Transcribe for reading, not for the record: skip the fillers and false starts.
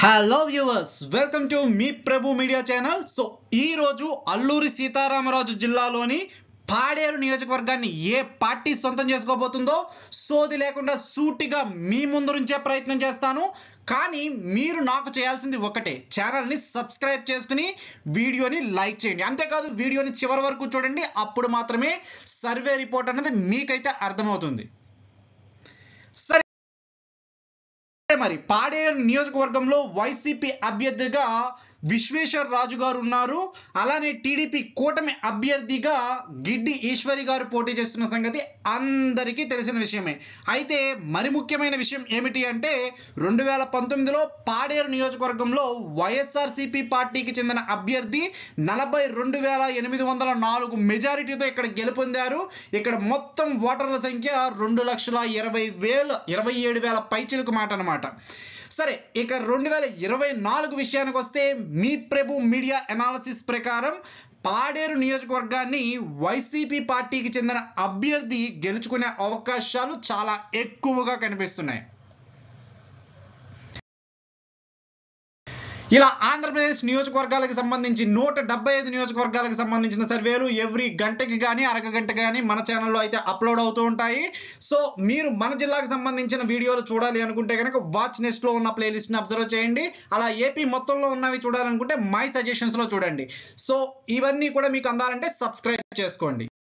Hello viewers, welcome to మీ Prabhu media channel. So ఈ రోజు అల్లూరి సీతారామరాజు జిల్లాలోని పాడేరు నియోజకవర్గాన్ని ఏ పార్టీ సొంతం చేసుకోబోతుందో సోది లేకుండా సూటిగా మీ ముందు నుంచే ప్రయత్నం చేస్తాను. కానీ మీరు నాకు చేయాల్సింది ఒకటే, ఛానల్ని సబ్స్క్రైబ్ చేసుకుని వీడియోని లైక్ చేయండి. అంతేకాదు వీడియోని చివరి వరకు చూడండి, అప్పుడు మాత్రమే సర్వే రిపోర్ట్ అనేది మీకైతే అర్థమవుతుంది. సరే, మరి పాడేరు నియోజకవర్గంలో వైసీపీ అభ్యర్థిగా విశ్వేశ్వర్ రాజు గారు ఉన్నారు. అలానే టీడీపీ కూటమి అభ్యర్థిగా గిడ్డి ఈశ్వరి గారు పోటీ చేస్తున్న సంగతి అందరికీ తెలిసిన విషయమే. అయితే మరి ముఖ్యమైన విషయం ఏమిటి అంటే 2019లో పాడేరు నియోజకవర్గంలో వైఎస్ఆర్సీపీ పార్టీకి చెందిన అభ్యర్థి 42,804 మెజారిటీతో ఇక్కడ గెలుపొందారు. ఇక్కడ మొత్తం ఓటర్ల సంఖ్య 2,20,000 పైచిలకు మాట అన్నమాట. సరే, ఇక 2024 విషయానికి వస్తే మీ ప్రభు మీడియా అనాలిసిస్ ప్రకారం పాడేరు నియోజకవర్గాన్ని వైసీపీ పార్టీకి చెందిన అభ్యర్థి గెలుచుకునే అవకాశాలు చాలా ఎక్కువగా కనిపిస్తున్నాయి. ఇలా ఆంధ్రప్రదేశ్ నియోజకవర్గాలకు సంబంధించి 175 నియోజకవర్గాలకు సంబంధించిన సర్వేలు ఎవ్రీ గంటకి కానీ అరగంట కానీ మన ఛానల్లో అయితే అప్లోడ్ అవుతూ ఉంటాయి. సో మీరు మన జిల్లాకు సంబంధించిన వీడియోలు చూడాలి అనుకుంటే కనుక వాచ్ నెక్స్ట్లో ఉన్న ప్లేలిస్ట్ని అబ్జర్వ్ చేయండి. అలా ఏపీ మొత్తంలో ఉన్నవి చూడాలనుకుంటే మై సజెషన్స్లో చూడండి. సో ఇవన్నీ కూడా మీకు అందాలంటే సబ్స్క్రైబ్ చేసుకోండి.